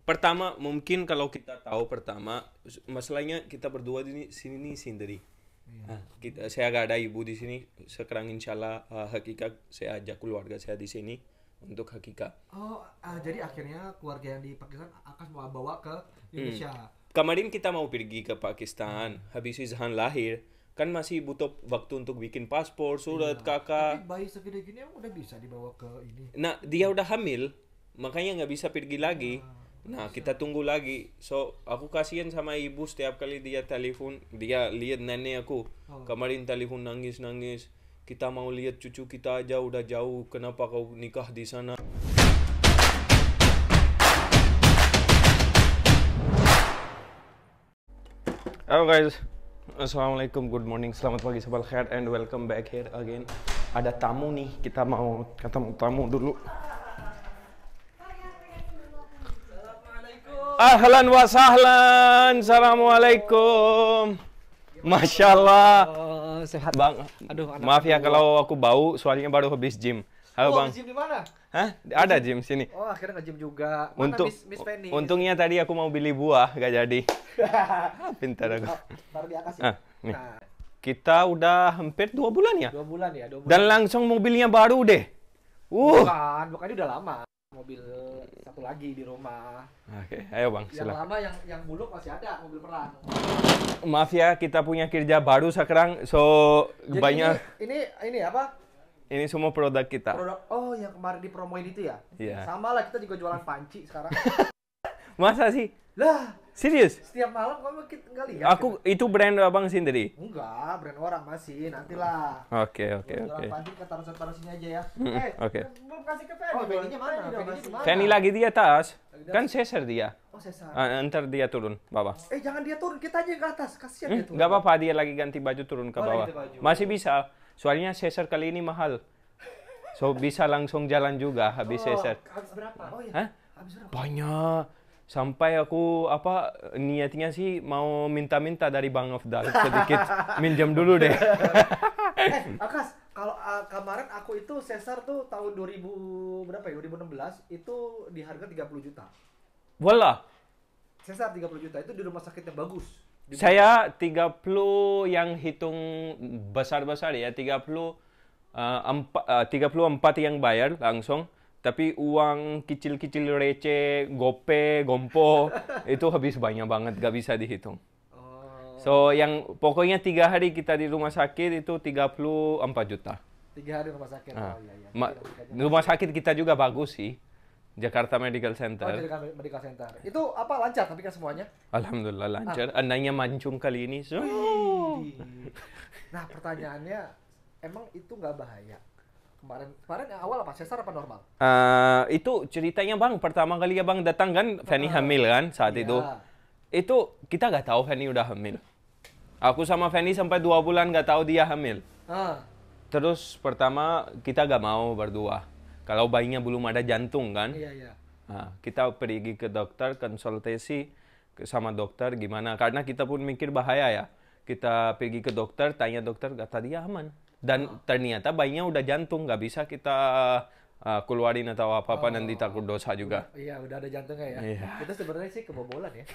Pertama, mungkin kalau kita tahu pertama, masalahnya kita berdua di sini nih sendiri. Saya gak ada ibu di sini. Sekarang insya Allah hakikat saya ajak keluarga saya di sini untuk hakikat. Jadi akhirnya keluarga yang di Pakistan akan mau bawa ke Indonesia. Kemarin kita mau pergi ke Pakistan, habis Izhan lahir, kan masih butuh waktu untuk bikin paspor, surat kakak. Tapi bayi segede gini emang udah bisa dibawa ke ini. Nah, dia udah hamil, makanya nggak bisa pergi lagi. Nah, kita tunggu lagi. So, aku kasihan sama ibu setiap kali dia telepon, dia lihat nenek aku. Kemarin telepon nangis-nangis. Kita mau lihat cucu kita aja udah jauh, kenapa kau nikah di sana? Halo guys, assalamualaikum, good morning, selamat pagi, sabal khair, and welcome back here again. Ada tamu nih, kita mau ketemu tamu dulu. Ahlan wa sahlan, assalamualaikum. Masya Allah. Sehat Bang, Aduh, maaf ya kalau aku bau, soalnya baru habis gym. Halo bang. Gym di mana? Hah? Ada gym sini. Oh, akhirnya nge-gym juga. Mana Miss Penny? Untungnya tadi aku mau beli buah, gak jadi. Pintar aku. Taruh di atas Nih. ya? Nah, Kita udah hampir 2 bulan ya? 2 bulan ya, 2 bulan. Dan langsung mobilnya baru deh. Bukan ini udah lama. Mobil satu lagi di rumah. Oke, ayo bang, Yang silakan. lama yang buluk masih ada, mobil perang. Maaf ya, kita punya kerja baru sekarang, so Jadi banyak. ini apa? Ini semua produk kita. Produk yang kemarin dipromoin itu ya? Iya. Sama lah, kita juga jualan panci sekarang. Masa sih? Lah, Serius? setiap malam kamu nggak lihat? Aku itu brand abang sendiri. Enggak, brand orang masih, nantilah. Oke. Jualan panci kita taruh sini aja ya. Oke. Belum kasih ke Fanny. Oh, Fanny-nya mana? Fanny-nya di mana? Fanny lagi di atas. Kan Cesar dia. Oh, Sesar. Ntar dia turun, bawah. Jangan dia turun, kita aja yang ke atas. Kasihan dia turun. Nggak apa-apa, dia lagi ganti baju turun ke Oh, bawah. ganti baju. Masih bisa. Soalnya Cesar kali ini mahal. So bisa langsung jalan juga habis Cesar. Habis berapa? Oh iya. Hah? Habis berapa? Banyak. Sampai aku niatnya sih mau minta-minta dari Bang Afdal sedikit minjam dulu deh. Akas, kalau kemarin aku itu Cesar tuh tahun 2000 berapa ya? 2016 itu di harga 30 juta. Wallah. Cesar 30 juta itu di rumah sakit yang bagus. Saya 30 yang hitung besar-besar ya, 34 yang bayar langsung. Tapi uang kecil-kecil receh, gope, gompo, itu habis banyak banget, gak bisa dihitung. So, yang pokoknya 3 hari kita di rumah sakit itu 34 juta. 3 hari rumah sakit. Oh iya. Rumah sakit kita juga bagus sih. Jakarta Medical Center. Oh, jadi Medical Center. Itu apa lancar tapi kan semuanya? Alhamdulillah lancar. Andainya mancung kali ini. So. Nah, pertanyaannya emang itu nggak bahaya? Kemarin yang awal apa? Sesar apa normal? Itu ceritanya bang, pertama kali ya bang datang kan Fanny hamil kan saat itu. Itu kita nggak tahu Fanny udah hamil. Aku sama Fanny sampai 2 bulan nggak tahu dia hamil. Terus pertama kita nggak mau berdua. Kalau bayinya belum ada jantung kan. Iya. Nah, kita pergi ke dokter, konsultasi sama dokter gimana. Karena kita pun mikir bahaya ya. Kita pergi ke dokter, tanya dokter, kata dia aman. Dan ternyata bayinya udah jantung, nggak bisa kita keluarin atau apa-apa, nanti takut dosa juga. Iya, udah ada jantungnya ya. Iya. Itu sebenarnya sih kebobolan ya.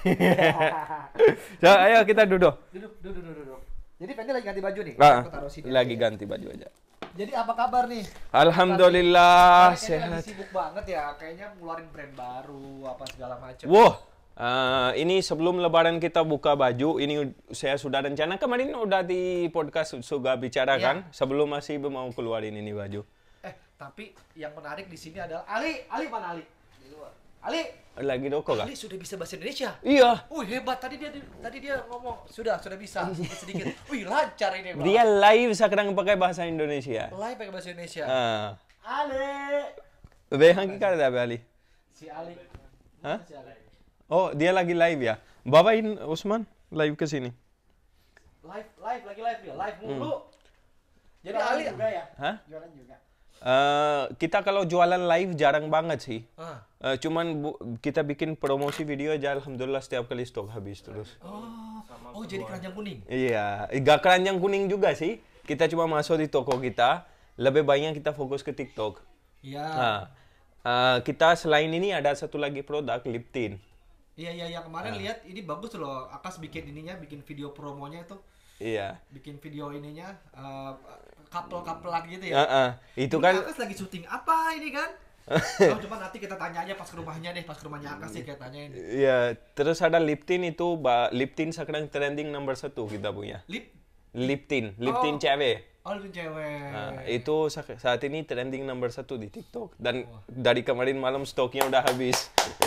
So, ayo kita duduk. Duduk. Jadi Fendi lagi ganti baju nih. Aku taruh sini Lagi aja. ganti baju aja. Jadi apa kabar nih? Alhamdulillah Kayaknya sehat. lagi sibuk banget ya. Kayaknya ngeluarin brand baru apa segala macam. Wow. Ini sebelum lebaran kita buka baju, ini saya sudah rencana, kemarin udah di podcast sudah bicara kan, sebelum masih mau keluarin ini baju. Tapi yang menarik di sini adalah Ali mana Ali? Di luar. Ali Lagi doko kah? Ali sudah bisa bahasa Indonesia. Iya. Hebat, tadi dia ngomong sudah bisa sedikit. Lancar ini, Bang. Dia live sekarang pakai bahasa Indonesia. Live pakai bahasa Indonesia. Ali. Behang kita ada Ali. Si Ali. Hah? Si Ali. Oh, dia lagi live ya. Bawain Usman live ke sini. Live dia, live mulu. Jadi Ali juga ya? Hah? Jualan juga. Kita kalau jualan live jarang banget sih. Cuman kita bikin promosi video aja, alhamdulillah setiap kali stok habis terus. Jadi keranjang kuning. Iya, gak keranjang kuning juga sih. Kita cuma masuk di toko kita, lebih banyak kita fokus ke TikTok. Iya. Kita selain ini ada satu lagi produk lip tint. Iya kemarin lihat ini bagus loh. Akas bikin ininya, bikin video promonya itu. Iya. Bikin video ininya couple-couplean gitu ya. Itu ini kan Akas lagi syuting apa ini kan? Cuma nanti kita tanya aja pas ke rumahnya deh, pas ke rumahnya Akas sih kita tanyain. Iya, terus ada lip tint itu, lip tint sekarang trending nomor 1 kita punya. Lip tint cewek. Oh, lip tint cewek. Nah, itu saat ini trending nomor 1 di TikTok dan dari kemarin malam stoknya udah habis.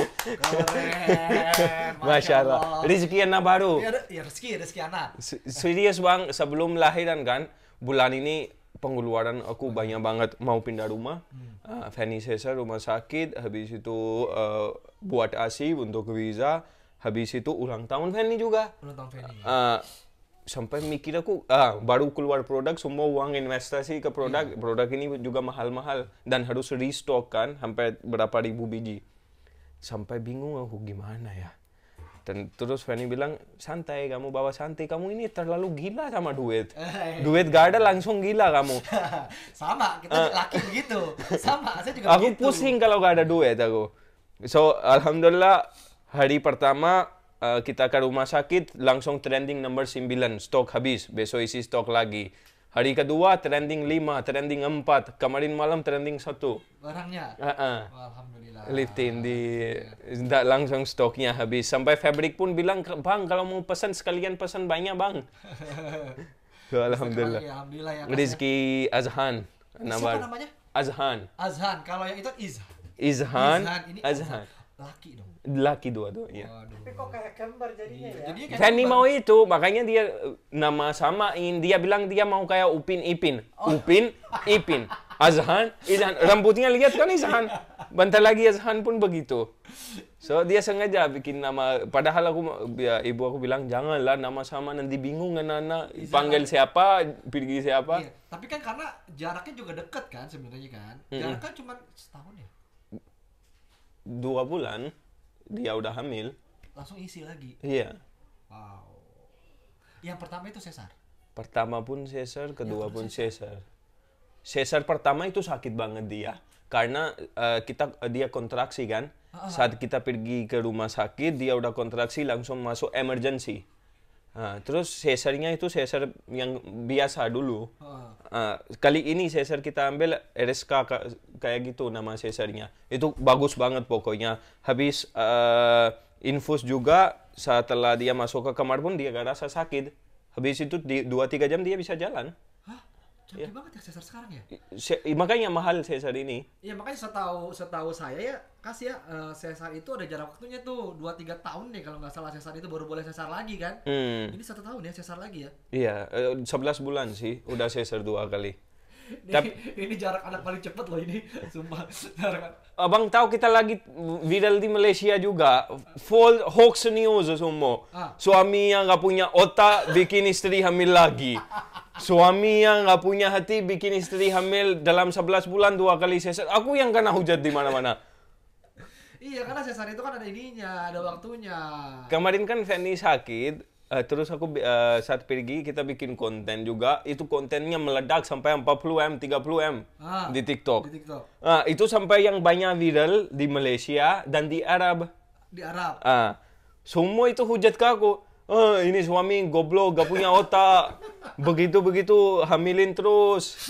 Keren. Masya Allah. Rezeki anak baru. Ya rezeki anak. Serius bang, sebelum lahiran kan, bulan ini pengeluaran aku banyak banget. Mau pindah rumah, Fanny Cesar rumah sakit, habis itu buat ASI untuk visa, habis itu ulang tahun Fanny juga. Ulang tahun Fanny. Sampai mikir aku, baru keluar produk, semua uang investasi ke produk, produk ini juga mahal-mahal dan harus restock kan, sampai berapa ribu biji. Sampai bingung aku gimana ya. Dan terus Fanny bilang, santai, kamu bawa santai, kamu ini terlalu gila sama duit. Duit gak ada langsung gila kamu. Sama, kita laki begitu. Sama, saya juga aku begitu. Pusing kalau gak ada duit aku. So, alhamdulillah hari pertama kita ke rumah sakit langsung trending nomor 9, stok habis, besok isi stok lagi. Hari kedua trending 5, trending 4, kemarin malam trending 1. Barangnya? Alhamdulillah. Lifting langsung stoknya habis. Sampai Fabric pun bilang, bang kalau mau pesan sekalian pesan banyak bang. So, alhamdulillah. Alhamdulillah ya. Rizky Azhan. Siapa namanya? Azhan. Azhan, kalau yang itu Izhan. Ini Azhan. Laki dong. Laki dua-duanya. Tapi kok kayak kembar jadinya ya? Fanny mau itu, makanya dia nama samain. Dia bilang dia mau kayak Upin Ipin. Upin Ipin. Azhan, Izhan. Rambutnya lihat kan Izhan. Bentar lagi Azhan pun begitu. So dia sengaja bikin nama. Padahal ibu aku bilang janganlah nama sama, nanti bingung anak-anak. Panggil siapa, pergi siapa. Iya. Tapi kan karena jaraknya juga dekat kan sebenarnya kan. Jaraknya cuma setahun ya. 2 bulan dia udah hamil. Langsung isi lagi. Iya. Wow. Yang pertama itu sesar. Pertama pun sesar, kedua pun sesar. Sesar pertama itu sakit banget dia. Karena dia kontraksi kan. Saat kita pergi ke rumah sakit, dia udah kontraksi langsung masuk emergency. Terus sesarnya itu sesar yang biasa dulu. Kali ini sesar kita ambil RSK kayak gitu nama sesarnya. Itu bagus banget pokoknya. Habis infus juga, setelah dia masuk ke kamar pun dia gak rasa sakit. Habis itu 2-3 jam dia bisa jalan. Hah? Canggih banget ya sesar sekarang ya? Makanya mahal sesar ini. Iya makanya setahu saya ya, sesar itu ada jarak waktunya tuh 2-3 tahun nih kalau nggak salah sesar itu baru boleh sesar lagi kan? Ini 1 tahun ya sesar lagi ya? Iya, 11 bulan sih udah sesar 2 kali. Ini jarak anak paling cepet loh ini, sumpah. Abang tahu kita lagi viral di Malaysia juga, full hoax news semua. Suami yang nggak punya otak bikin istri hamil lagi. Suami yang nggak punya hati bikin istri hamil dalam 11 bulan 2 kali sesar. Aku yang kena hujat di mana-mana. Iya, karena sesar itu kan ada ininya, ada waktunya. Kemarin kan Fanny sakit, terus aku saat pergi kita bikin konten juga. Itu kontennya meledak sampai 40M, 30M di TikTok. Itu sampai yang banyak viral di Malaysia dan di Arab. Di Arab. Semua itu hujat ke aku. Ini suami goblok, gak punya otak. Begitu-begitu hamilin terus.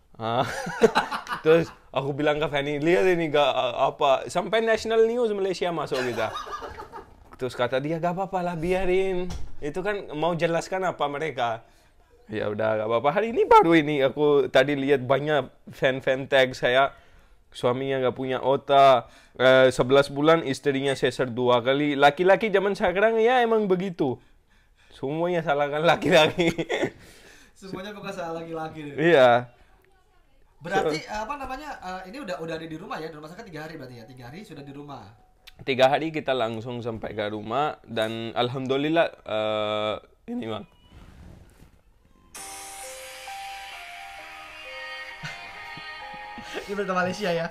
Terus aku bilang ke Fanny, lihat ini gak apa. Sampai national news Malaysia masuk kita. Terus kata dia, gak apa-apa lah biarin. Itu kan mau jelaskan apa mereka. Ya udah gak apa-apa. Hari ini baru ini aku tadi lihat banyak fan tag saya. Suaminya gak punya otak. 11 bulan istrinya sesar 2 kali. Laki-laki zaman sekarang ya emang begitu. Semuanya salahkan laki-laki. Semuanya bukan salah laki-laki. Iya. Berarti apa namanya? Ini udah ada di rumah ya? Di rumah sakit 3 hari berarti ya? 3 hari sudah di rumah. 3 hari kita langsung sampai ke rumah dan alhamdulillah ini bang. Ini ke Malaysia ya.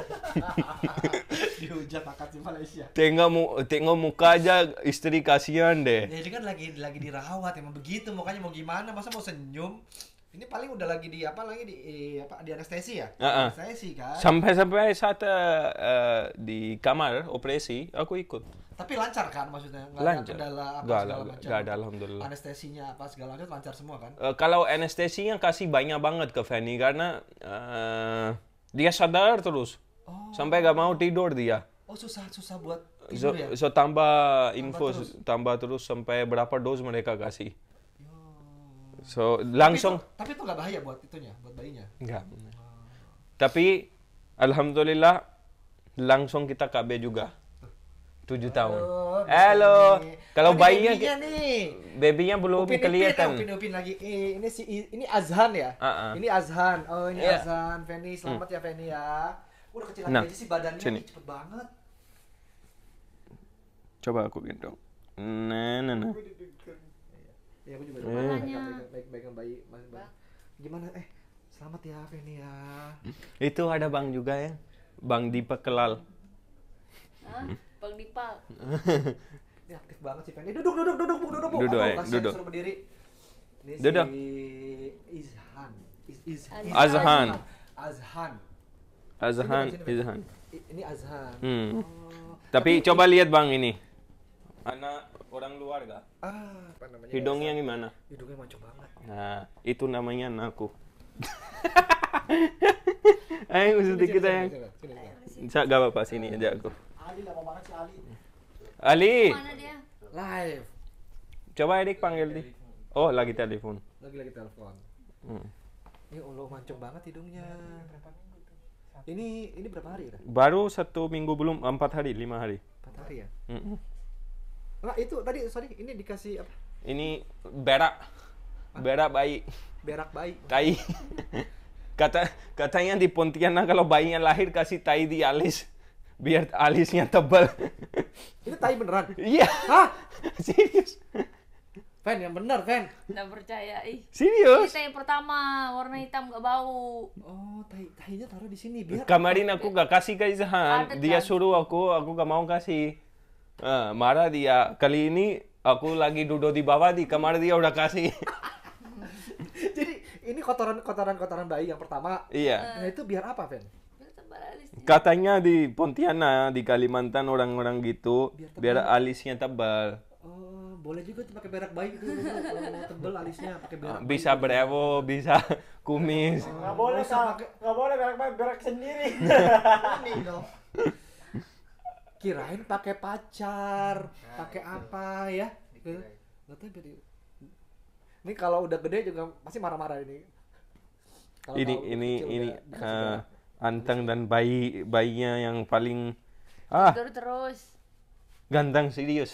Dihujat akad di Malaysia. Tengok muka aja istri kasihan deh. Ya ini kan lagi dirawat emang begitu mukanya mau gimana masa mau senyum. Ini paling udah lagi di anestesi ya? Anestesi kan. Sampai saat di kamar operasi aku ikut. Tapi lancar kan maksudnya? Nggak Lancar. ada kendala apa Nggak segala macam? nggak ada, alhamdulillah. Anestesinya apa segala macam lancar semua kan? Kalau anestesinya kasih banyak banget ke Fanny karena dia sadar terus. Sampai gak mau tidur dia. Oh susah buat tidur ya? So tambah infus, tambah terus sampai berapa dos mereka kasih. So langsung. Tapi itu nggak bahaya buat itunya, buat bayinya? Enggak. Tapi alhamdulillah langsung kita KB juga. 7 tahun. Halo. Kalau bayinya nih. babynya belum kelihatan. Upin lagi. Ini Azhan ya? Ini Azhan. Oh, ini Azhan. Fanny, selamat ya Fanny ya. Udah kecil lagi aja sih badannya nih, cepet banget. Coba aku gendong. Nah. Ya aku juga baik bayi Mas Bang. Gimana? Selamat ya Fanny ya. Itu ada Bang juga ya. Bang Dipa Kelal. Bang Dipa. Ini aktif banget sih Fanny. Duduk. Duduk. Suruh berdiri. Ini Duduk. si Azhan. Ini Azhan. Tapi coba lihat Bang ini. Anak orang luar gak? Apa namanya? Hidungnya gimana? Hidungnya mancung banget. Nah, itu namanya anakku. Ayo sedikit ya. Gak apa-apa, sini aja aku. Ali lama banget si Ali. Ali. Mana dia? Live. Coba Edik panggil di. Oh, lagi telepon. Lagi telepon. Ini Allah mancung banget hidungnya. Ini berapa hari ya? Baru 1 minggu belum, 4 hari, 5 hari. 4 hari ya? Enggak, itu tadi ini dikasih apa? Ini berak. Berak bayi. Berak bayi. Tai. Katanya di Pontianak kalau bayinya lahir kasih tai di alis. Biar alisnya tebal. Ini tai beneran? Iya. Hah? Serius. Fan, yang benar, Fan. Nggak percaya, Serius. Ini yang pertama, warna hitam nggak bau. Oh, tainya taruh di sini biar. Kemarin aku gak kasih ke Izhan. Dia suruh aku gak mau kasih. Marah dia. Kali ini aku lagi duduk di bawah, di kamar dia udah kasih. Jadi ini kotoran bayi yang pertama. Iya. Nah itu biar apa, Fan? Katanya di Pontianak, di Kalimantan orang-orang gitu, biar alisnya tebal. Oh, boleh juga tuh pakai berak bayi gitu. Kalau tebel alisnya pakai berak. Bisa brewo, bisa kumis. Nggak boleh berak bayi, berak sendiri. Ini dong. Kirain pakai pacar, pakai apa ya? Nggak tahu jadi. Ini kalau udah gede juga pasti marah-marah ini. Ini Anteng dan bayinya yang paling terus ganteng serius.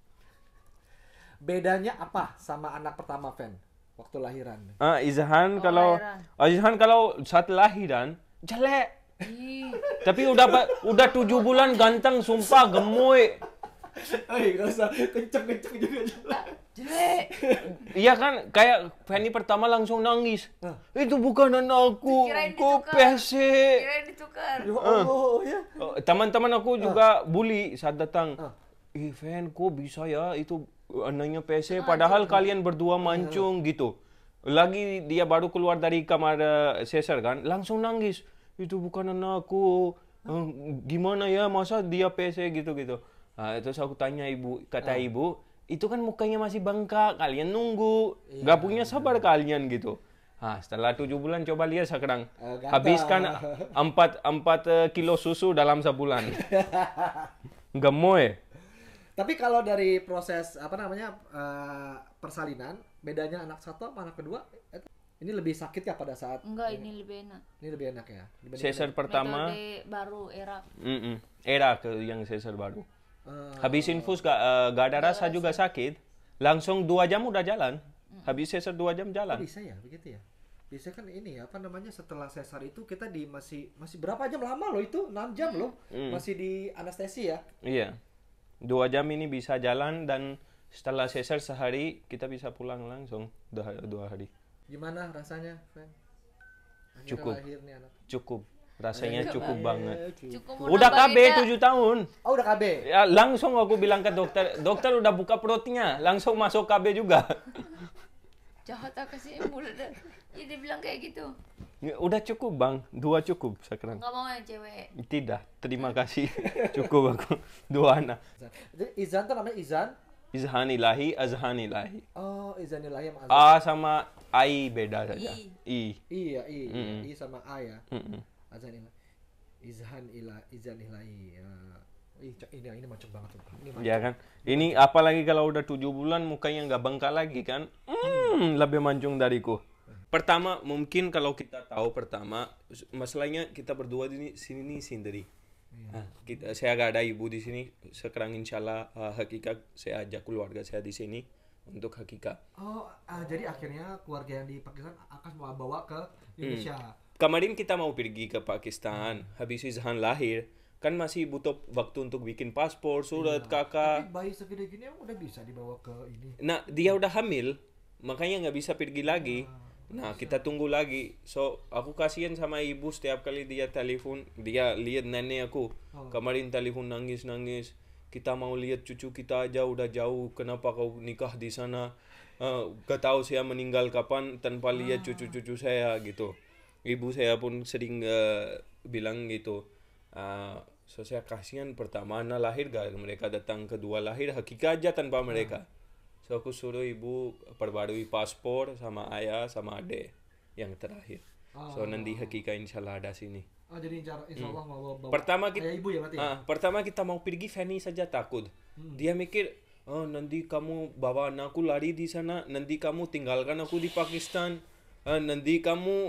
Bedanya apa sama anak pertama, Fan? Waktu lahiran. Izhan kalau saat lahiran jelek. Tapi udah 7 bulan ganteng, sumpah gemoy. Gak usah kenceng-kenceng juga jelek. Iya kan, kayak Fanny pertama langsung nangis. Itu bukan anakku, kok PC. Kirain ditukar. Ya Allah, ya. Teman-teman aku juga bully saat datang. Fan, kok bisa ya itu anaknya PC, padahal kalian berdua mancung gitu. Lagi dia baru keluar dari kamar sesar kan, langsung nangis. Itu bukan anakku. Gimana ya, masa dia PC gitu-gitu. Terus aku tanya kata ibu, itu kan mukanya masih bengkak, kalian nunggu, gak punya sabar kalian gitu. Setelah 7 bulan coba lihat sekarang, habiskan 4 kilo susu dalam sebulan. Gemoy. Tapi kalau dari proses persalinan, bedanya anak satu sama anak kedua, ini lebih sakit ya pada saat? Enggak, ini lebih enak. Ini lebih enak ya. Sesar pertama. Metode baru era. Era yang sesar baru. Habis infus gak ada rasa juga sakit, langsung 2 jam udah jalan. Habis sesar 2 jam jalan. Bisa ya begitu ya. Bisa kan ini setelah sesar itu kita masih berapa jam lama loh itu? 6 jam loh. Masih di anestesi ya. Iya. 2 jam ini bisa jalan dan setelah sesar sehari kita bisa pulang langsung 2 hari. Gimana rasanya, Fan? Cukup. Lahir nih anak. Cukup. Rasanya cukup banget. Cukup Udah KB 7 tahun. Oh, udah KB. Ya, langsung aku bilang ke dokter udah buka perutnya, langsung masuk KB juga. Jahat aku sih mulut. Ya dia bilang kayak gitu. Udah cukup bang, 2 cukup sekarang. Nggak mau yang cewek. Tidak, terima kasih. Cukup aku, 2 anak. Jadi Izan tuh namanya Izan. Izhan ilahi, azhan ilahi. Oh, Izan ilahi sama Azan. A sama ai beda saja. I. Iya, I sama A ya. Mm-mm. Azan ilahi. Izan ilahi. Ya. Ini macam banget tuh. Ini macam. Ya kan? Ini apalagi kalau udah 7 bulan mukanya nggak bengkak lagi kan? Lebih mancung dariku. Pertama, mungkin kalau kita tahu pertama, masalahnya kita berdua di sini sendiri. Nah, saya gak ada ibu di sini. Sekarang insya Allah hakikat saya ajak keluarga saya di sini untuk hakikat. Oh, jadi akhirnya keluarga yang di Pakistan akan mau bawa ke Indonesia. Kemarin kita mau pergi ke Pakistan, habis Izhan lahir, kan masih butuh waktu untuk bikin paspor, surat kakak. Tapi bayi segede gini emang udah bisa dibawa ke ini. Nah, dia udah hamil, makanya nggak bisa pergi lagi. Nah, kita tunggu lagi. So, aku kasihan sama ibu setiap kali dia telepon, dia lihat nenek aku. Kemarin telepon nangis-nangis. Kita mau lihat cucu kita aja udah jauh. Kenapa kau nikah di sana? Gak tahu saya meninggal kapan tanpa lihat cucu-cucu saya gitu. Ibu saya pun sering bilang gitu. So, saya kasihan pertama anak lahir gak mereka datang, kedua lahir hakikat aja tanpa mereka. So aku suruh ibu perbarui paspor sama ayah sama ade yang terakhir. So nanti hakikat insyaallah ada sini. Jadi insya Allah mau bawa Pertama kita ayah ibu ya berarti. Pertama kita mau pergi, Fanny saja takut. Dia mikir, nanti kamu bawa anakku lari di sana, nanti kamu tinggalkan aku di Pakistan, nanti kamu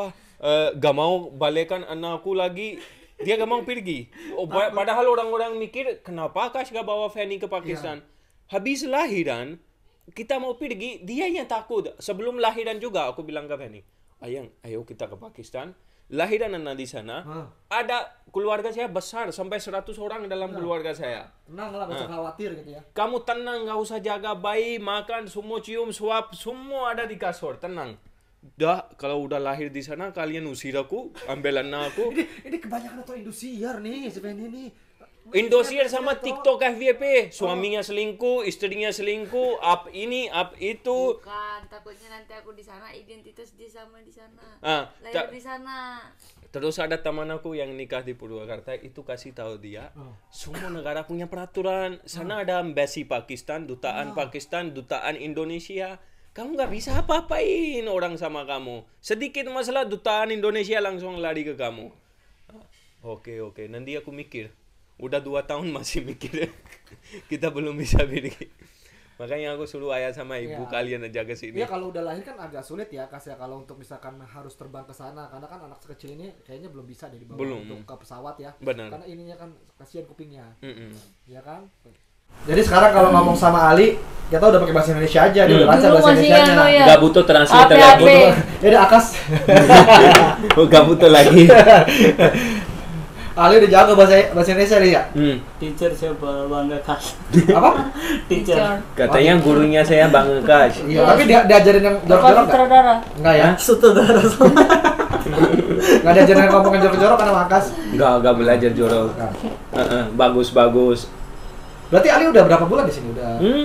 gak mau balikan anakku lagi. Dia gak mau pergi. Padahal orang-orang mikir, kenapa Akash gak bawa Fanny ke Pakistan? Habis lahiran, kita mau pergi, dia yang takut. Sebelum lahiran juga, aku bilang ke Fanny, Ayang, ayo kita ke Pakistan. Lahiran anak di sana, ada keluarga saya besar, sampai 100 orang dalam keluarga saya. Tenang lah, gak usah khawatir gitu ya. Kamu tenang, gak usah jaga bayi, makan, semua cium, suap, semua ada di kasur, tenang. Dah, kalau udah lahir di sana, kalian usir aku, ambil anak aku. Ini kebanyakan atau Indosiar nih, sebenarnya nih. Indosiar sama TikTok FYP, suaminya selingkuh, istrinya selingkuh, up ini, up itu. Bukan, takutnya nanti aku di sana identitas dia sama di sana. Lahir di sana. Terus ada teman aku yang nikah di Purwakarta, itu kasih tahu dia, semua negara punya peraturan. Sana ada embassy Pakistan, dutaan Pakistan, dutaan Indonesia. Kamu nggak bisa apa-apain orang sama kamu. Sedikit masalah dutaan Indonesia langsung lari ke kamu. Oke, nanti aku mikir. Udah 2 tahun masih mikir. Kita belum bisa pergi. Makanya aku suruh ayah sama ibu kalian aja ke sini. Ya kalau udah lahir kan agak sulit ya kalau untuk misalkan harus terbang ke sana, karena kan anak sekecil ini kayaknya belum bisa dibawa untuk ke pesawat ya. Benar. Karena ininya kan kasihan kupingnya. Ya kan? Jadi sekarang kalau ngomong sama Ali, kita udah pakai bahasa Indonesia aja, dia udah lancar bahasa Indonesia. Gak butuh translator lagi. Ya udah Akas. Gak butuh lagi. Ali udah jago bahasa Indonesia dia ya? Teacher siapa Bang Kas? Apa? Teacher. Katanya gurunya saya Bang Akash. Iya, tapi dia diajarin yang jorok-jorok enggak? Enggak ya? Sutradara semua. Enggak diajarin yang ngomongin jorok-jorok kan Bang Akas? Enggak belajar jorok. Bagus. Berarti Ali udah berapa bulan di sini?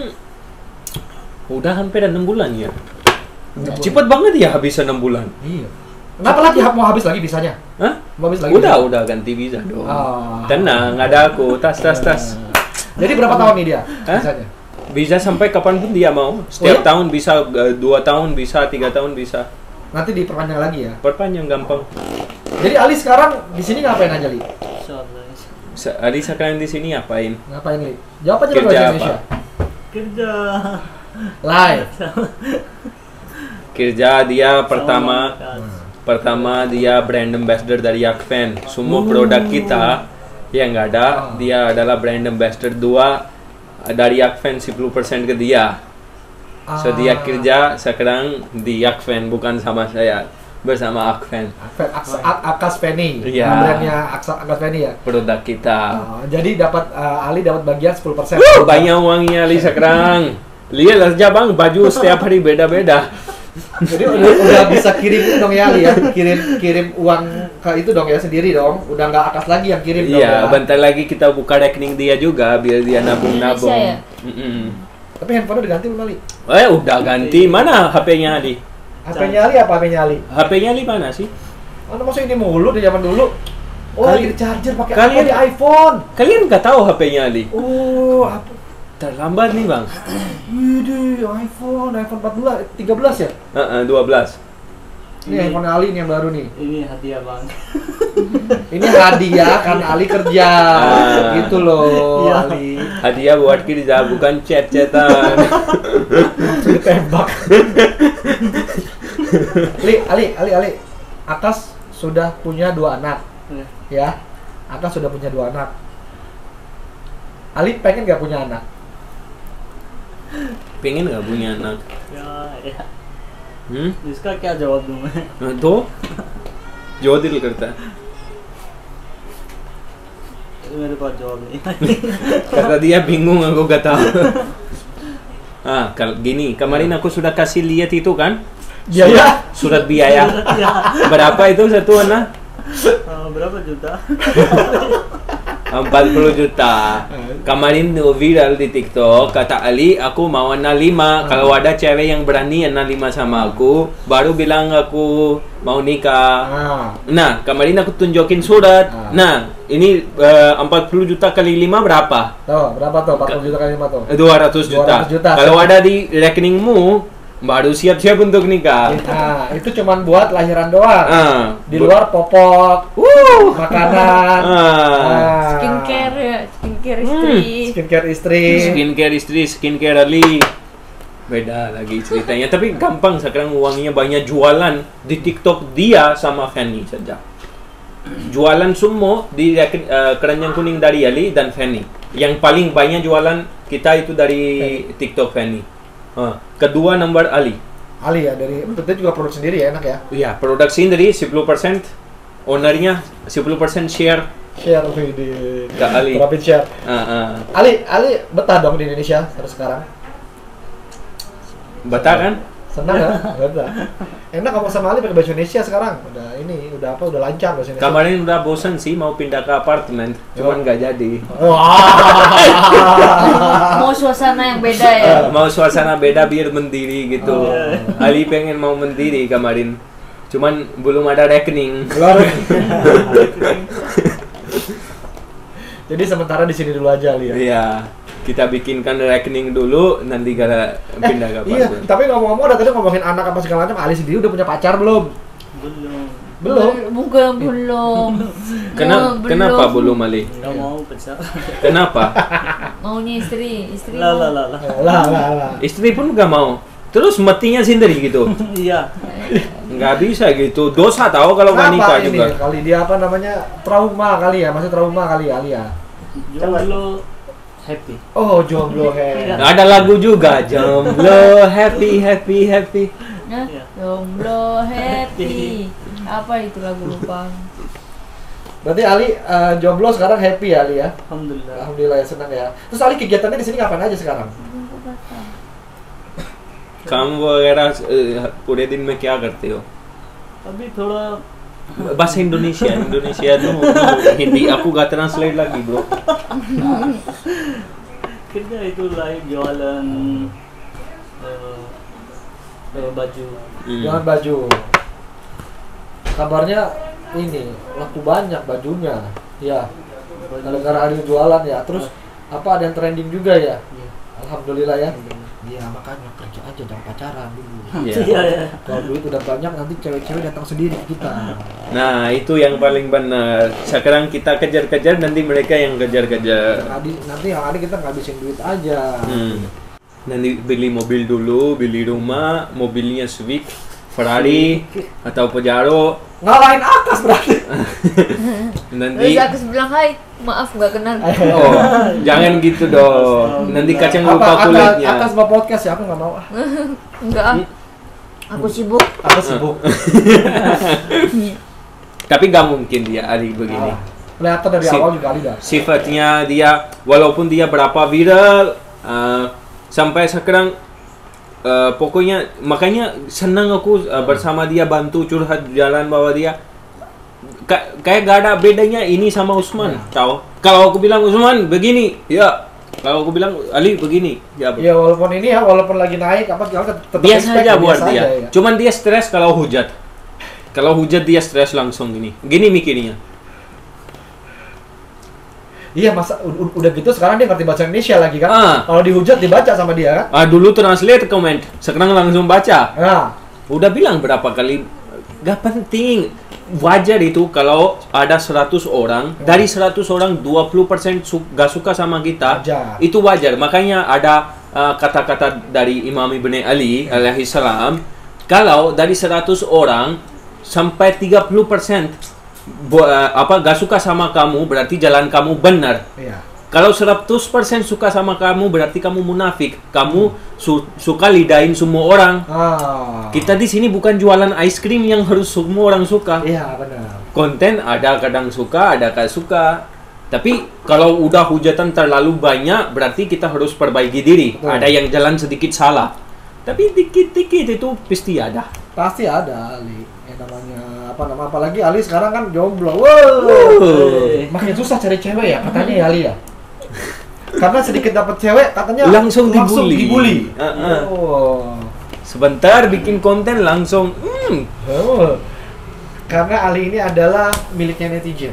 Udah hampir 6 bulan ya. Cepet banget ya habis 6 bulan. Iya. Kenapa lagi mau habis lagi visanya? Hah? Mau habis lagi? Udah ganti visa dong. Tenang, ada aku. Tas. Jadi berapa tahun nih dia visanya? Bisa sampai kapanpun dia mau. Setiap tahun bisa 2 tahun bisa, 3 tahun bisa. Nanti diperpanjang lagi ya? Perpanjang gampang. Jadi Ali sekarang di sini ngapain aja, Li? Ali sekarang di sini ngapain? Ngapain, Li? Jawab aja Kerja bahasa Indonesia. Kerja. Live. Kerja dia pertama dia brand ambassador dari Akfen. Semua produk kita yang nggak ada, dia adalah brand ambassador. 2 dari Akfen 10% ke dia. So dia kerja sekarang di Akfen, bukan sama saya, bersama Akfen. Akas Fanny. Iya. Brandnya Akas Fanny ya. Produk kita. Jadi dapat Ali dapat bagian 10%. Banyak uangnya Ali sekarang. Lihat aja Bang, baju setiap hari beda-beda. Jadi udah bisa kirim dong ya Ali ya, kirim uang ke itu dong ya sendiri dong, udah nggak Akas lagi yang kirim dong ya. Iya, bentar lagi kita buka rekening dia juga biar dia nabung-nabung. Ya? Tapi handphone udah ganti belum Ali? Udah ganti. Mana HP-nya Ali? HP-nya Ali apa HP-nya Ali? HP-nya Ali mana sih? Mana masa ini mulu di zaman dulu? Oh, lagi di charger pakai Kalian- apa di iPhone? Kalian nggak tahu HP-nya Ali? Oh, apa? Terlambat nih bang. Widih, iPhone 14, 13 ya? 12. Ini iPhone Ali nih yang baru nih. Ini hadiah bang. Ini hadiah karena Ali kerja. Gitu loh, Iya. Ali. Hadiah buat kerja, bukan chat-chatan. Ditembak. Ali. Akas sudah punya 2 anak. Ya. Akas sudah punya 2 anak. Ali pengen gak punya anak? Pengen nggak punya anak? Ya. Hmm? इसका क्या जवाब दूं मैं? तो जो दिल करता है. मेरे पास जवाब नहीं. Kata dia bingung, aku gak tahu. Gini, kemarin aku sudah kasih lihat itu kan? Biaya? Surat biaya. Berapa itu satu anak? Berapa juta? 40 juta. Kemarin viral di TikTok, kata Ali, aku mau anak 5. Kalau ada cewek yang berani anak 5 sama aku, baru bilang aku mau nikah. Nah, kemarin aku tunjukin surat. Nah, ini 40 juta kali 5 berapa? Tuh, berapa tuh? 40 juta kali 5 tuh? 200 juta. 200 juta. Kalau ada di rekeningmu, baru siap-siap untuk nikah. Nah, itu cuman buat lahiran doang. Di luar popok, makanan, skincare istri. skincare istri. Skincare Ali. Beda lagi ceritanya. Tapi gampang sekarang uangnya banyak jualan di TikTok dia sama Fanny saja. Jualan semua di keranjang kuning dari Ali dan Fanny. Yang paling banyak jualan kita itu dari TikTok Fanny. Kedua nomor Ali. Ali ya, dari tentu juga produk sendiri ya, enak ya. Iya, produk sendiri 10%, ownernya 10% share Share di ke Ali. profit share. Ali betah dong di Indonesia terus sekarang. Betah kan? Senang ya? Betah. Enak ngomong sama Ali pakai bahasa Indonesia sekarang. Udah lancar bahasa Indonesia. Kemarin udah bosan sih mau pindah ke apartemen, cuman nggak jadi. Mau suasana yang beda ya. Mau suasana beda biar mendiri gitu. Ali pengen mau mendiri kemarin, cuman belum ada rekening. Jadi sementara di sini dulu aja Ali ya. Iya, kita bikinkan rekening dulu, nanti kalau pindah ke Iya, apartemen. tapi ngomong-ngomong tadi ngomongin anak apa segala macam, Ali sendiri udah punya pacar belum? Belum. Bukan belum. Kenapa belum Ali? Nggak mau pacar. Kenapa? Maunya istri Lah. Lah. Istri pun nggak mau. Terus matinya sendiri gitu. Iya. Nggak bisa gitu. Dosa tahu kalau nggak nikah ini juga. kali dia apa namanya? Trauma kali ya, masih trauma kali ya Ali ya. Jomblo happy. Oh, jomblo happy. Ada lagu juga, jomblo happy. Nah, jomblo happy. Apa itu lagu lupa? Berarti Ali jomblo sekarang happy ya Ali ya? Alhamdulillah. Alhamdulillah ya, senang ya. Terus Ali kegiatannya di sini ngapain aja sekarang? काम वगैरह पूरे दिन में क्या करते हो? अभी थोड़ा bahasa Indonesia tuh Hindi aku gak translate lagi bro. kerja itu live jualan baju. Jualan baju. Kabarnya ini laku banyak bajunya. Ya. Gara-gara Ali jualan ya. Terus apa ada yang trending juga ya? Alhamdulillah ya. Iya, makanya kerja aja, jangan pacaran dulu. Iya. Kalau duit udah banyak nanti cewek-cewek datang sendiri ke kita. Nah itu yang paling benar. Sekarang kita kejar-kejar, nanti mereka yang kejar-kejar. Nanti yang ada kita ngabisin duit aja. Nanti beli mobil dulu, beli rumah, mobilnya Civic, Ferrari atau Pajero. Ngalahin Akas berarti. Nanti Terus aku bilang, hai, maaf gak kenal. oh, jangan gitu dong. Nanti kacang lupa kulitnya. Akas mau podcast ya, aku nggak mau. Enggak. Aku sibuk. Aku sibuk. Tapi gak mungkin dia Ali begini. Kelihatan dari awal juga Ali dah. Sifatnya dia, walaupun dia berapa viral, sampai sekarang pokoknya makanya senang aku bersama dia, bantu curhat jalan bawa dia. Kayak gak ada bedanya ini sama Usman. Tahu? Kalau aku bilang Usman begini, ya. Kalau aku bilang Ali begini, ya. Ya walaupun ini ya, walaupun lagi naik apa segala tetap Biasa aja buat dia. Ya. Cuman dia stres kalau hujat. Kalau hujan dia stres langsung gini mikirnya. Iya, masa udah gitu sekarang dia ngerti bahasa Indonesia lagi kan. Kalau dihujat dibaca sama dia kan. Dulu translate comment, sekarang langsung baca. Nah, udah bilang berapa kali, gak penting. Wajar itu kalau ada 100 orang, dari 100 orang 20% gak suka sama kita. Wajar. Itu wajar. Makanya ada kata-kata dari Imam Ibn Ali alaihi salam, kalau dari 100 orang sampai 30% gak suka sama kamu, berarti jalan kamu benar. iya. Kalau 100% suka sama kamu, berarti kamu munafik. Kamu suka lidahin semua orang. Kita di sini bukan jualan ice cream yang harus semua orang suka. Iya, benar. Konten ada kadang suka, ada gak suka. Tapi kalau udah hujatan terlalu banyak, berarti kita harus perbaiki diri. Betul. Ada yang jalan sedikit salah. Tapi dikit-dikit itu pasti ada. Pasti ada Ali. Namanya apalagi Ali sekarang kan jomblo. Wow. Makin susah cari cewek ya katanya ya Ali ya. Karena sedikit dapat cewek katanya langsung dibully. Oh. Sebentar bikin konten langsung Oh. Karena Ali ini adalah miliknya netizen.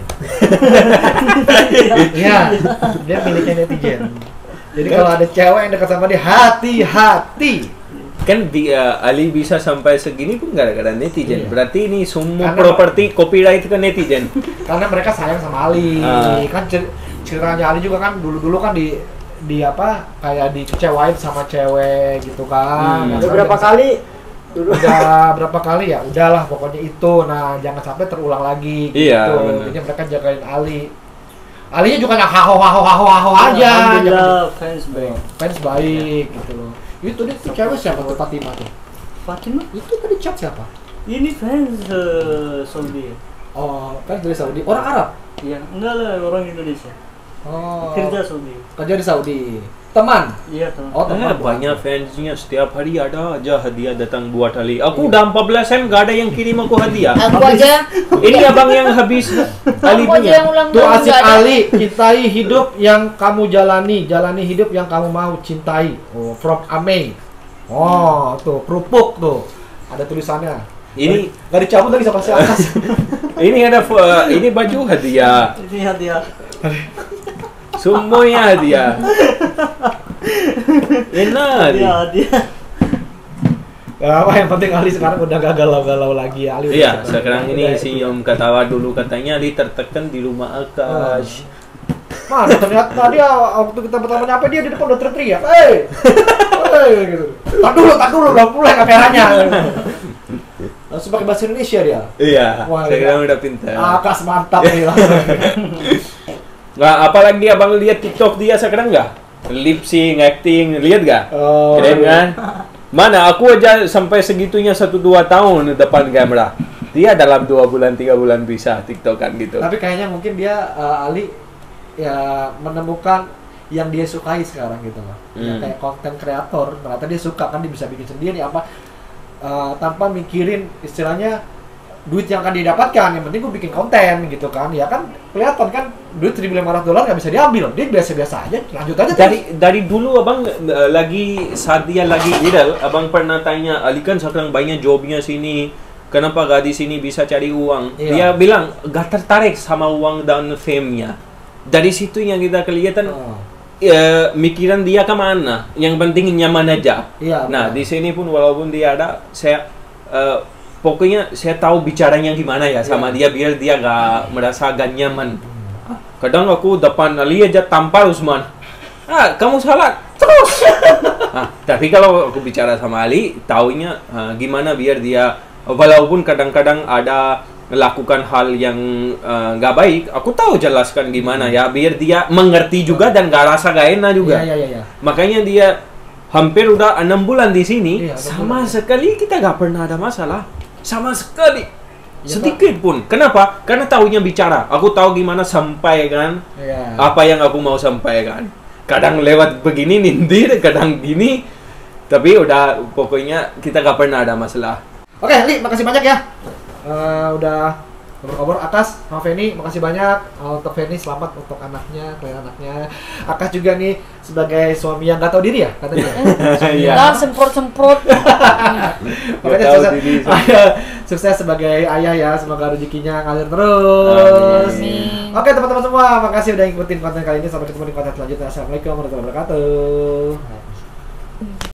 Iya, dia miliknya netizen. Jadi kalau ada cewek yang dekat sama dia, hati-hati. Kan Ali bisa sampai segini pun gara-gara netizen. Iya. Berarti ini semua Karena properti copyright ke netizen. Karena mereka sayang sama Ali. Kan ceritanya Ali juga kan dulu kan di apa kayak dikecewain sama cewek gitu kan. Udah berapa kali? Udah berapa kali ya? Udahlah pokoknya itu. Nah, jangan sampai terulang lagi gitu. Iya, Jadi mereka jagain Ali. Alinya juga nggak haho aja. Alhamdulillah fans baik. Fans baik gitu loh. Itu dia tuh cewek siapa tuh Fatimah tuh? Fatimah? Itu tadi chat siapa? Ini fans Saudi. Oh, fans dari Saudi. Orang Arab? Iya, enggak lah, orang Indonesia. Oh. Kerja Saudi. Kerja di Saudi. Teman? Iya, teman. Oh, teman. Banyak fansnya, setiap hari ada aja hadiah datang buat Ali. Aku udah 14 gak ada yang kirim aku hadiah. Aku aja. Ini abang yang habis Ali Aku aja yang punya. ulang Tuh tahun asik nggak ada. Ali, cintai hidup yang kamu jalani hidup yang kamu mau cintai. Oh, from Amei. Oh, tuh, kerupuk tuh. Ada tulisannya. Ini Gak dicabut lagi sama si atas. ini ada ini baju hadiah. Ini hadiah. Semuanya hadiah. Enak. Hadiah. Gak apa, yang penting Ali sekarang udah gak galau-galau lagi ya. Ali udah Iya, sadar. sekarang ini Udah, si Om ketawa dulu katanya Ali tertekan di rumah Akash. Mana ternyata dia waktu kita pertama nyampe dia di depan udah teriak, "Hei! Hei!" gitu. Tak dulu, udah mulai kameranya. Langsung pakai bahasa Indonesia dia. Iya, Wah, sekarang iya. udah pintar. Akas mantap nih lah. Nggak, apalagi abang lihat TikTok dia sekarang nggak? Lip sync, acting, lihat nggak? Oh, Keren kan? Mana aku aja sampai segitunya 1-2 tahun depan kamera. Dia dalam 2 bulan 3 bulan bisa TikTokan gitu. Tapi kayaknya mungkin dia Ali ya menemukan yang dia sukai sekarang gitu loh. Ya, kayak konten kreator, ternyata dia suka kan, dia bisa bikin sendiri apa tanpa mikirin istilahnya duit yang akan didapatkan, yang penting gue bikin konten gitu kan. Ya kan kelihatan kan duit $1.500 nggak bisa diambil, dia biasa-biasa aja, lanjut aja. Dari dulu abang lagi saat dia lagi viral, abang pernah tanya Ali kan sekarang banyak jobnya sini, kenapa gak di sini bisa cari uang? Iya. Dia bilang gak tertarik sama uang dan fame-nya. Dari situ yang kita kelihatan mikiran dia kemana? Yang penting nyaman aja. Iya, Nah benar. di sini pun walaupun dia ada, saya pokoknya saya tahu bicaranya gimana ya sama dia biar dia gak merasa gak nyaman. Kadang aku depan Ali aja tampar Usman. Kamu salah terus. Tapi kalau aku bicara sama Ali, taunya gimana biar dia walaupun kadang-kadang ada lakukan hal yang gak baik, aku tahu jelaskan gimana ya biar dia mengerti juga dan gak rasa gak enak juga. Iya. Makanya dia hampir udah 6 bulan di sini, Iya, sama sekali kita gak pernah ada masalah. Sama sekali. Ya, Sedikit pun. Kenapa? Karena tahunya bicara. Aku tahu gimana sampaikan Iya. apa yang aku mau sampaikan. Kadang lewat begini nindir, kadang gini. Tapi udah pokoknya kita gak pernah ada masalah. Oke, Li, makasih banyak ya. Udah Kabar Akas sama Feni, makasih banyak. Untuk Feni selamat untuk anaknya, klien anaknya. Akas juga nih sebagai suami yang nggak tahu diri ya katanya. Nah, semprot-semprot. Makanya sukses sebagai ayah ya, semoga rezekinya ngalir terus. Amin. Oke teman-teman semua, makasih udah ngikutin konten kali ini. Sampai ketemu di konten selanjutnya. Assalamualaikum warahmatullahi wabarakatuh.